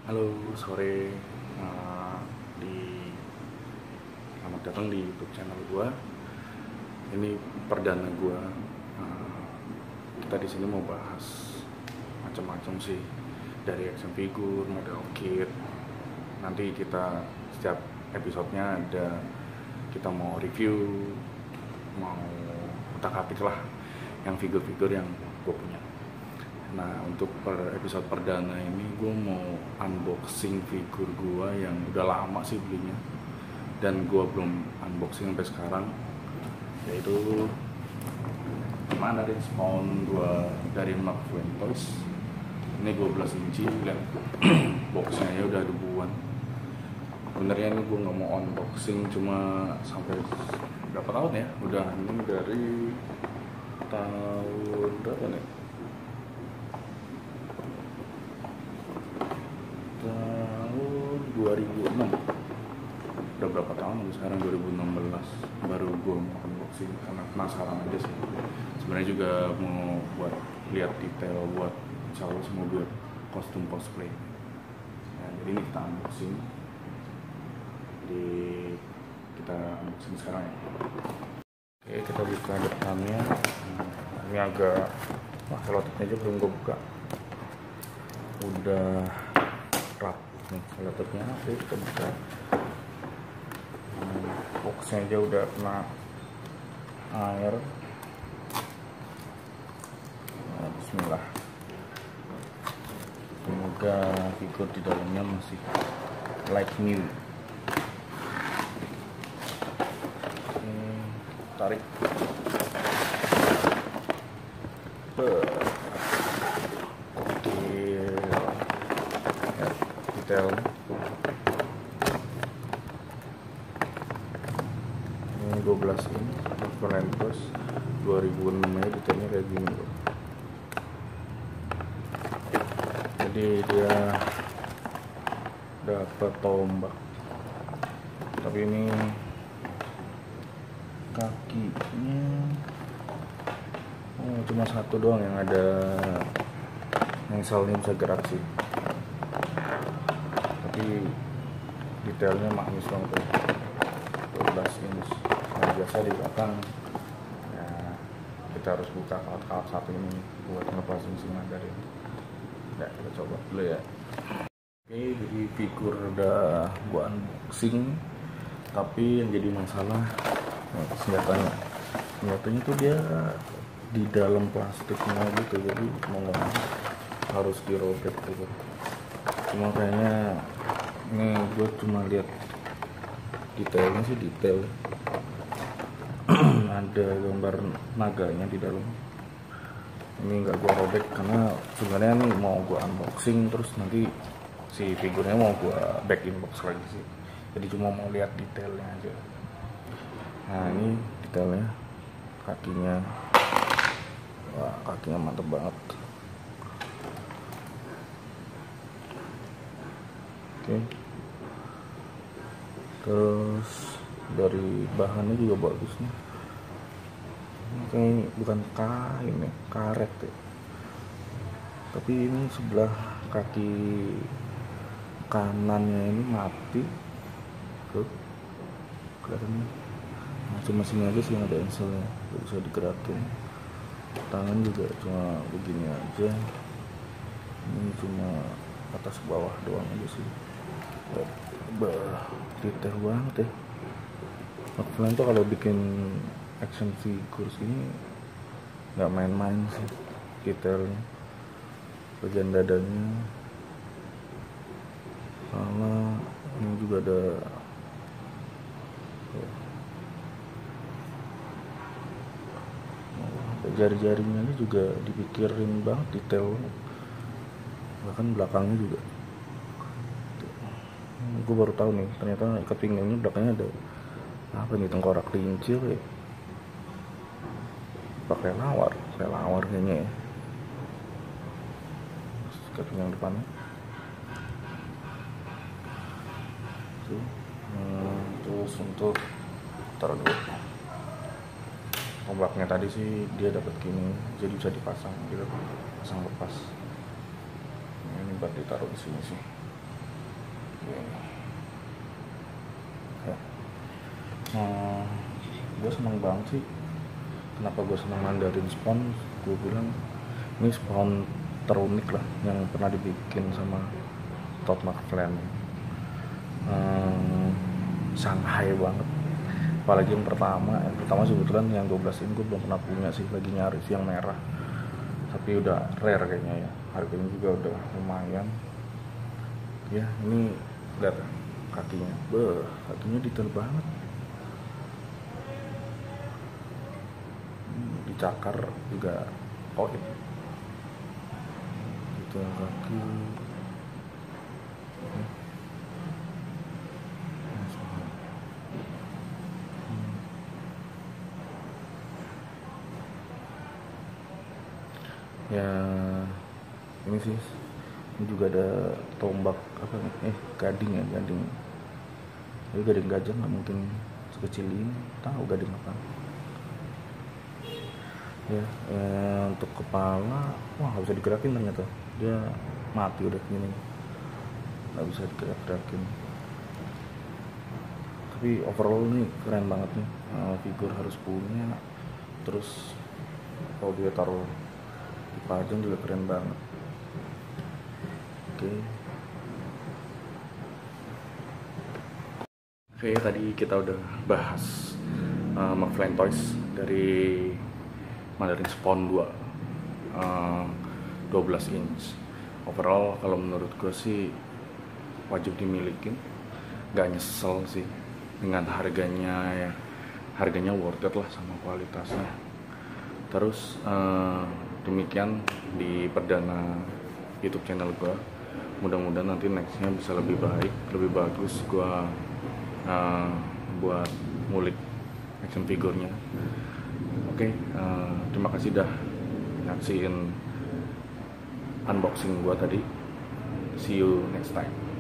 Halo, sore. Eh, di Selamat datang di YouTube channel gua. Ini perdana gua. Eh, kita di sini mau bahas macam-macam sih, dari action figure, model kit. Nanti kita setiap episodenya ada kita mau review, mau utak-atik lah yang figur-figur yang gue punya. Nah, untuk episode perdana ini gue mau unboxing figur gue yang udah lama sih belinya dan gue belum unboxing sampai sekarang, yaitu Mandarin Spawn gue dari McFlynn Toys. Ini 12 inci, lihat boxnya ya udah ribuan. Sebenarnya ini gue nggak mau unboxing, cuma sampai berapa tahun ya? Udah ini dari tahun berapa nih? Tahun 2006. Udah berapa tahun sekarang, 2016 baru gue mau unboxing karena penasaran aja sih. Sebenarnya juga mau buat lihat detail, buat insya Allah semua buat kostum cosplay. Nah, jadi ini kita unboxing. Kita unboxing sekarang ya. Oke, kita buka depannya. Ini agak selotipnya aja belum gue buka. Udah rak nih selotipnya. Oke, kita buka. Boxnya aja udah kena air. Nah, bismillah. Semoga figur di dalamnya masih like new. Tarik. Detail ini 12 ini Valentine 2006 ya, detailnya kayak gini bro. Jadi dia dapat tombak, tapi ini kakinya cuma satu doang yang ada engselnya bisa gerak sih, tapi detailnya manis banget tuh. 12 inch. Nah, biasa di belakang ya, kita harus buka kawat-kawat satu ini buat ngelepasin si Mandarin. Ya, kita coba dulu ya. Oke, jadi figur udah gua unboxing, tapi yang jadi masalah senjatanya tuh dia di dalam plastiknya gitu, jadi mau nggak mau harus dirobek gitu. Cuma kayaknya ini gue cuma lihat detailnya sih detail. Ada gambar naganya di dalam. Ini nggak gue robek karena sebenarnya nih mau gue unboxing terus nanti si figurnya mau gue back in box lagi sih. Jadi cuma mau lihat detailnya aja. Nah, ini detailnya, kakinya, wah kakinya mantep banget. Oke. Terus dari bahannya juga bagus nih. Ini kayak bukan kain ya, karet ya. Tapi ini sebelah kaki kanannya ini mati. Tuh, kelihatannya. Nah, cuma sini aja sih yang ada engselnya, bisa digerakin. Tangan juga cuma begini aja. Ini cuma atas bawah doang aja sih. Detail banget ya. McFlynn tuh kalau bikin action figure ini nggak main-main sih detailnya. Bagian dadanya, sama ini juga ada jari-jarinya ini juga dipikirin banget detail, bahkan belakangnya juga. Gue baru tahu nih ternyata ikat pinggangnya belakangnya ada apa nih, tengkorak kelinci ya, pakai lawar kayaknya ya. Ikat pinggang depannya tuh. Terus untuk taruh dulu tombaknya tadi sih dia dapat gini, jadi bisa dipasang gitu, pasang lepas. Ini buat ditaruh di sini sih. Ya. Gue seneng banget sih. Kenapa gue seneng Mandarin Spawn? Gue bilang ini spawn terunik lah yang pernah dibikin sama Todd McFarlane. Shanghai banget. Apalagi yang pertama sebetulnya yang 12 ini gue belum pernah punya sih, lagi nyari sih yang merah. Tapi udah rare kayaknya ya. Harganya juga udah lumayan. Ya, ini lihat kakinya. Kakinya detail banget. Dicakar juga koin. Detail kaki. Ya, ini sih, ini juga ada tombak apa gading ya, gading. Tapi gading gajah nggak mungkin sekecil ini, tahu gading apa. Ya, untuk kepala, wah nggak bisa digerakin ternyata, dia mati udah gini, nggak bisa digerak-gerakin. Tapi overall nih keren banget nih, figur harus punya. Terus kalau dia taruh dipajang juga keren banget. Oke, tadi kita udah bahas McFarlane Toys dari Mandarin Spawn 2 12 inch. Overall kalau menurut gue sih wajib dimilikin, gak nyesel sih dengan harganya ya. Harganya worth it lah sama kualitasnya. Terus demikian di perdana YouTube channel gue. Mudah-mudahan nanti nextnya bisa lebih baik, lebih bagus gue buat ngulik action figurnya. Oke, terima kasih dah nyaksiin unboxing gue tadi. See you next time.